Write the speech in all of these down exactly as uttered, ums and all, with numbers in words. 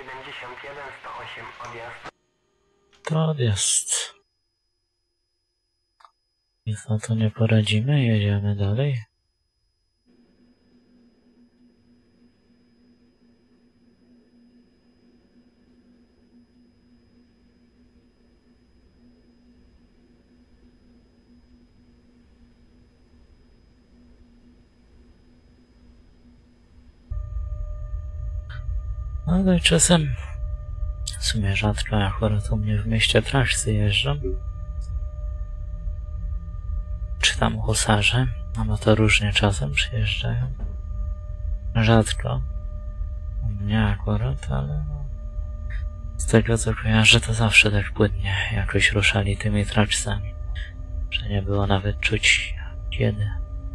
siedemdziesiąt jeden sto osiem odjazd. To odjazd. Nic na to nie poradzimy, jedziemy dalej. Ale czasem w sumie rzadko akurat u mnie w mieście trakcje jeżdżą. Czy tam husarze, no, no to różnie czasem przyjeżdżają. Rzadko. U mnie akurat, ale no, z tego co kojarzę, to zawsze tak płynnie jakoś ruszali tymi traczcami, że nie było nawet czuć kiedy.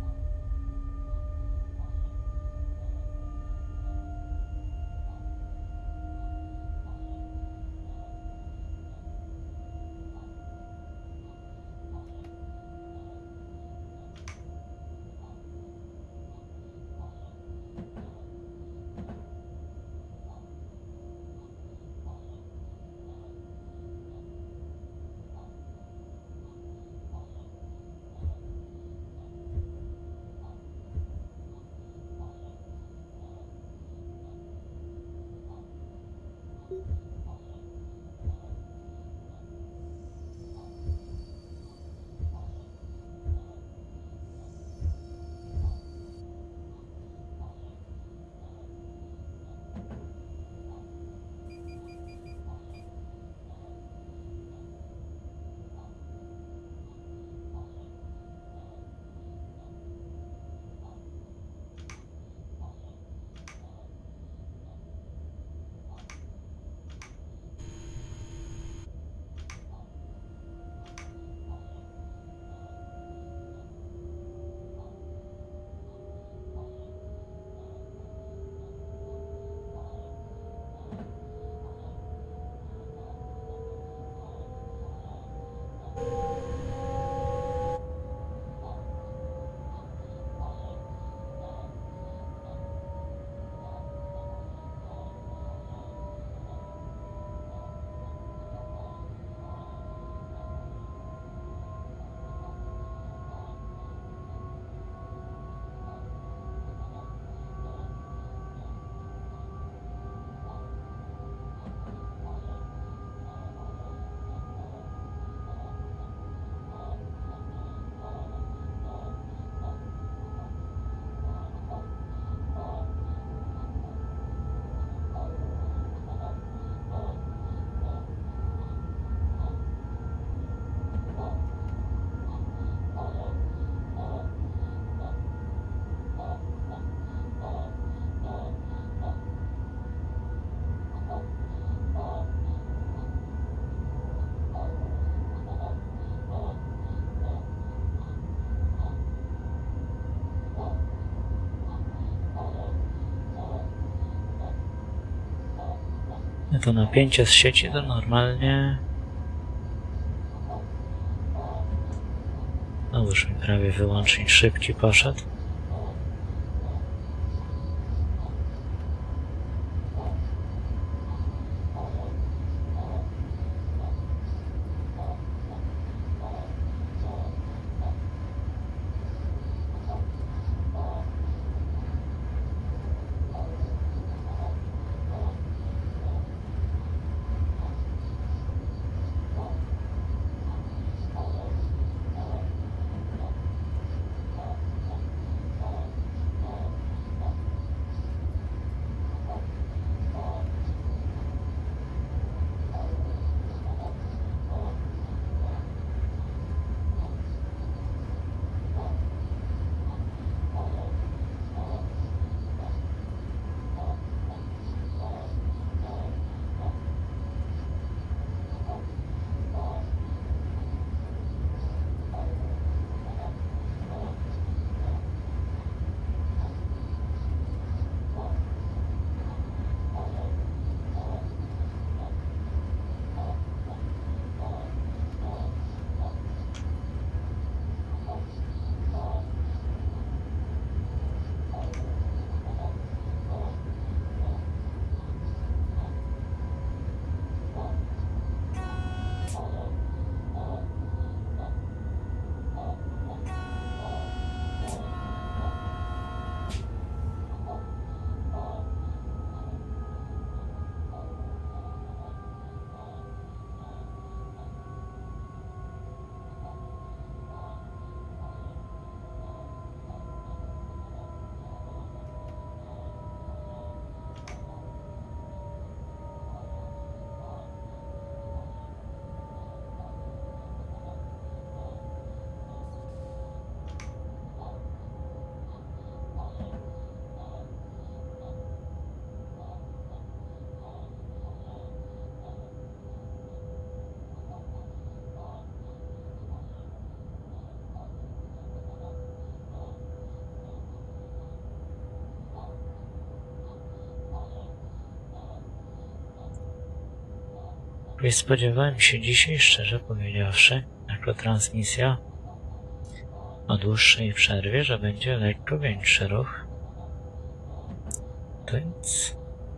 To napięcie z sieci to normalnie... No już mi prawie wyłącznik szybki poszedł. Jakoś spodziewałem się dzisiaj, szczerze powiedziawszy, jako transmisja o dłuższej przerwie, że będzie lekko większy ruch. To nic.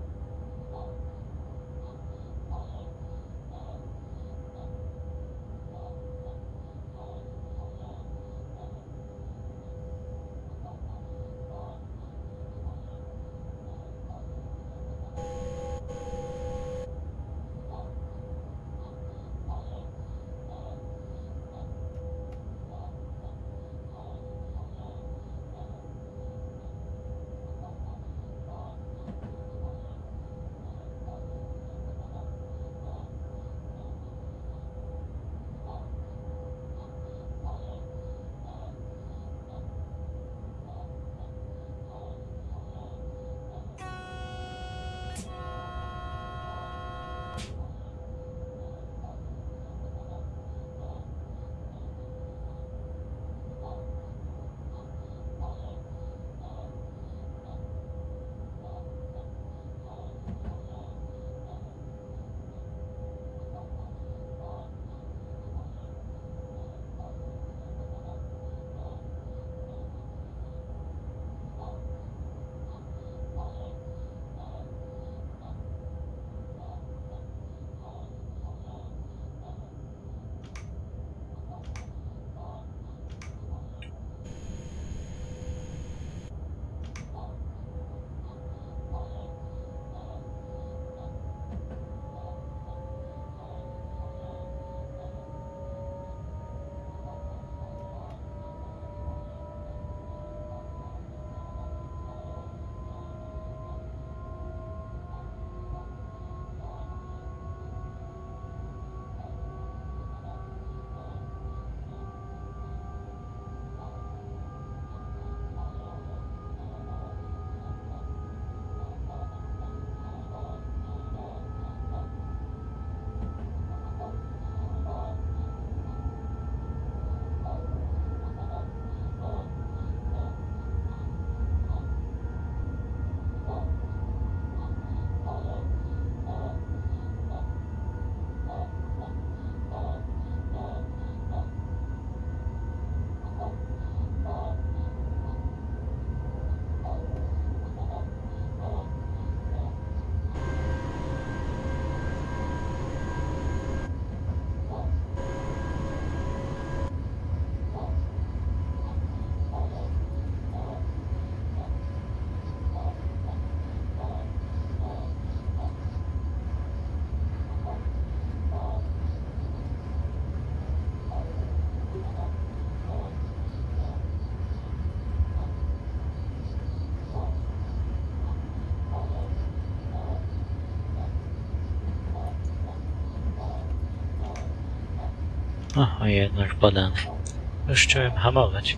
O, jednak podane. Już chciałem hamować.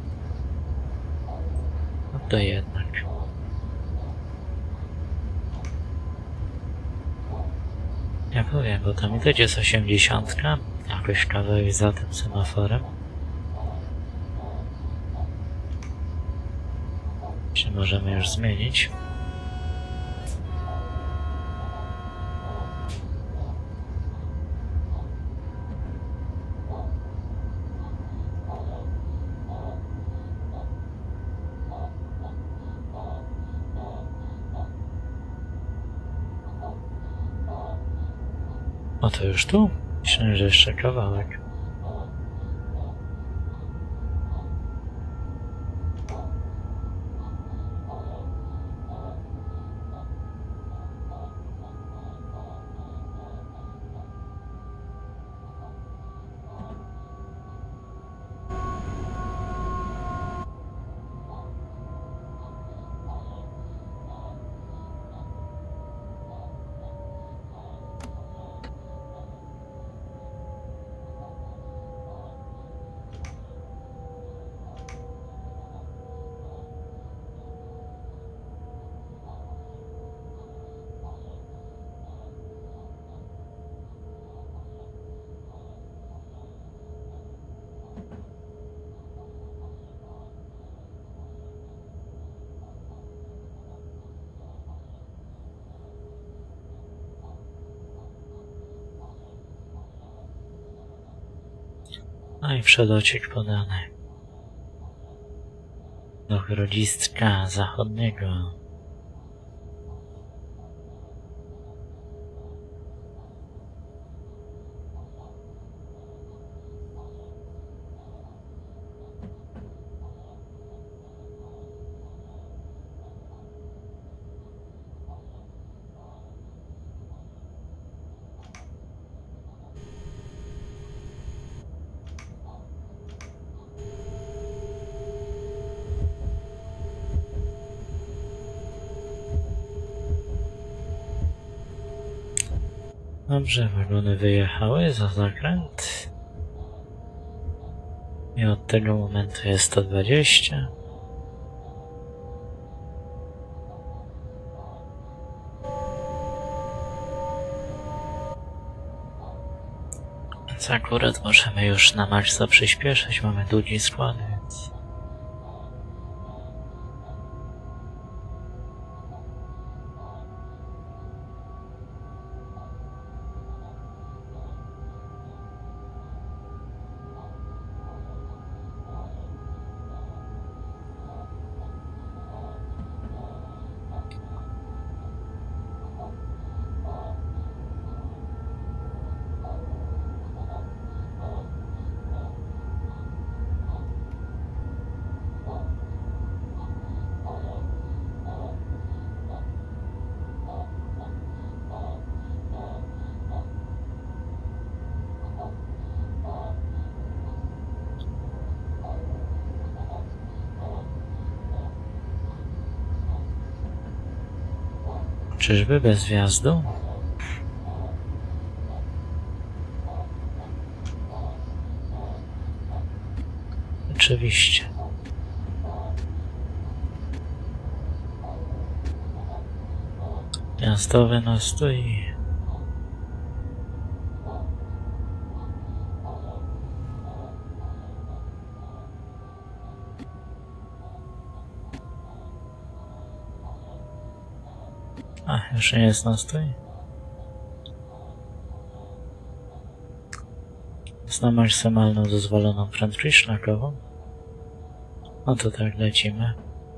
No to jednak. Ja powiem, bo tam idzie z osiemdziesiątka, jakoś kawałek za tym semaforem. Czy możemy już zmienić? O, to już tu? Myślę, że jeszcze kawałek. No i przedociek podany do Grodziska Zachodniego. Dobrze, wagony wyjechały za zakręt. I od tego momentu jest sto dwadzieścia. Więc akurat możemy już na maksa przyspieszyć, mamy długi skład, więc... Czyżby bez wjazdu? Oczywiście. Jazdowy no stoi. A, już nie jest nastój? Jest na maksymalną dozwoloną prędkość szlakową. No to tak lecimy.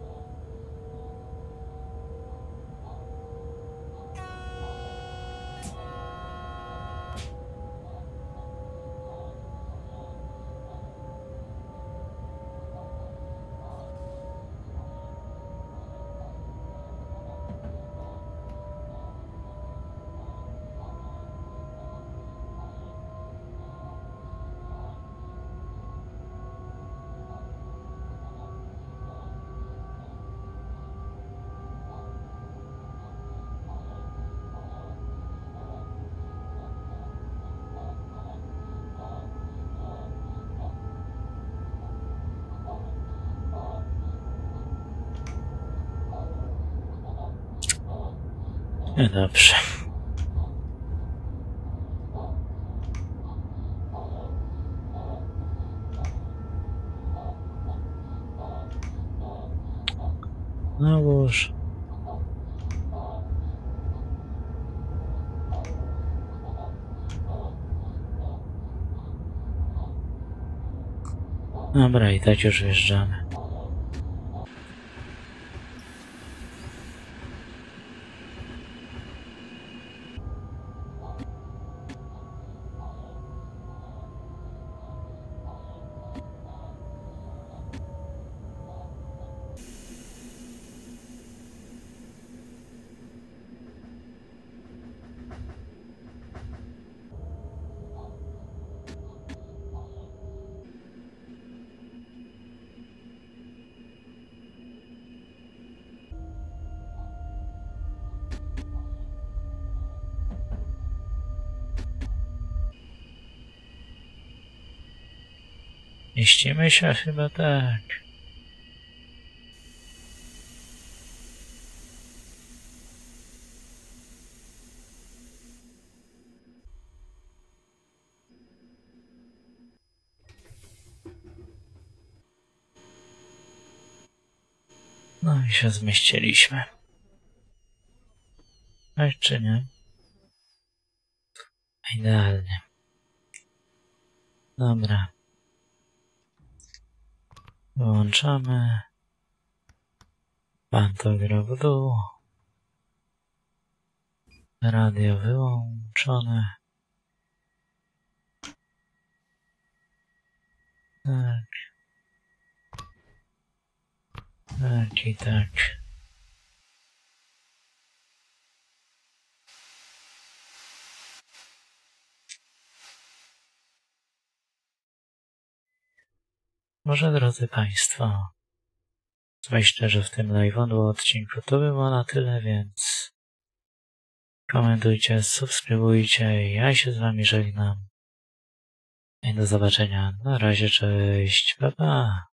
No dobrze. No już. Dobra, i tak już wjeżdżamy. Mieścimy się? Chyba tak. No i się zmieściliśmy. Tak czy nie? Idealnie. Dobra. Wyłączamy. Pantograf w dół. Radio wyłączone. Tak. Tak i tak. Może, drodzy Państwo, myślę, że w tym live'owym odcinku to by było na tyle, więc komentujcie, subskrybujcie, ja się z Wami żegnam i do zobaczenia. Na razie, cześć, pa pa.